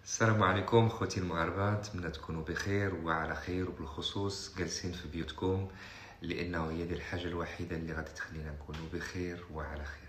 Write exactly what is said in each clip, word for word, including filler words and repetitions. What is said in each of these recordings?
السلام عليكم خوتي المغاربه، نتمنى تكونوا بخير وعلى خير، وبالخصوص جالسين في بيوتكم لانه هي دي الحاجه الوحيده اللي غادي تخلينا نكونوا بخير وعلى خير.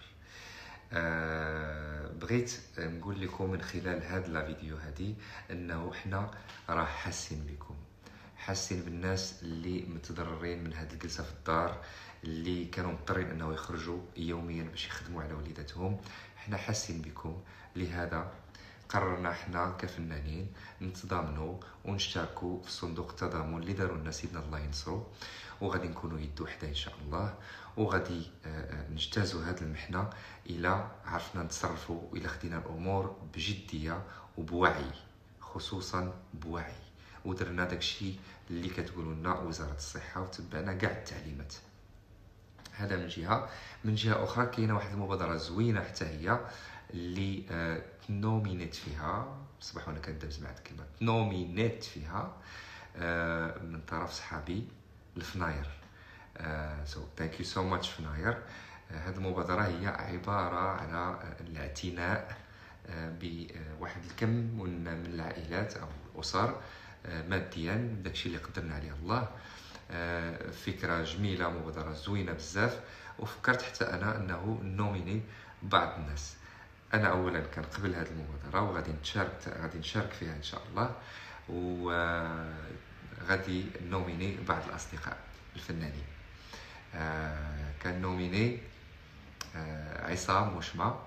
أه بغيت نقول لكم من خلال هاد لا فيديو هادي انه حنا راه حاسين بكم، حاسين بالناس اللي متضررين من هاد الجلسه في الدار، اللي كانوا مضطرين انه يخرجوا يوميا باش يخدموا على وليداتهم. حنا حاسين بكم، لهذا قررنا حنا كفنانين نتضامنوا ونشتركوا في صندوق التضامن اللي داروا لنا سيدنا الله ينصرو، وغادي نكونوا يد وحده ان شاء الله، وغادي نجتازوا هذه المحنه الى عرفنا نتصرفوا، الى خدينا الامور بجديه وبوعي، خصوصا بوعي، ودرنا داكشي اللي كتقولوا لنا وزاره الصحه وتبعنا كاع التعليمات. هذا من جهه. من جهه اخرى كاينه واحد المبادره زوينه حتى هي اللي آه تنومينيت فيها، صباح وانا كندبز مع هاد الكلمه، تنومينيت فيها آه من طرف صحابي الفناير. سو ثانك يو سو ماتش فناير. هذه المبادره هي عباره على الاعتناء آه بواحد الكم من العائلات او الاسر آه ماديا، داكشي اللي قدرنا عليه الله. آه فكره جميله، مبادره زوينه بزاف، وفكرت حتى انا انه نوميني بعض الناس. انا اولا كنقبل هذه المبادره وغادي نشارك غادي نشارك فيها ان شاء الله، وغادي نوميني بعض الاصدقاء الفنانين. آه كان نوميني آه عصام وشمه،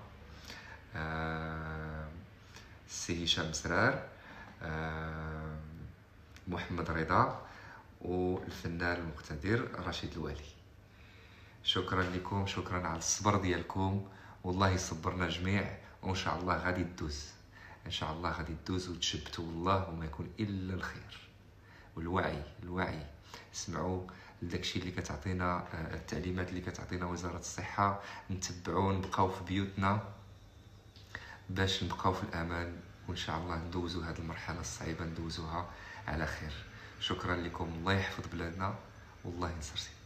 آه سي هشام مسرار، آه محمد رضا، والفنان المقتدر رشيد الوالي. شكرا لكم، شكرا على الصبر ديالكم، والله يصبرنا جميع، وان شاء الله غادي تدوز، ان شاء الله غادي تدوز وتشبتوا والله وما يكون الا الخير. والوعي الوعي اسمعوا لداكشي اللي كتعطينا التعليمات اللي كتعطينا وزاره الصحه، نتبعوا، نبقاو في بيوتنا باش نبقاو في الامان، وان شاء الله ندوزوا هذه المرحله الصعيبه ندوزوها على خير. شكرا لكم، الله يحفظ بلادنا والله ينصر سيدنا.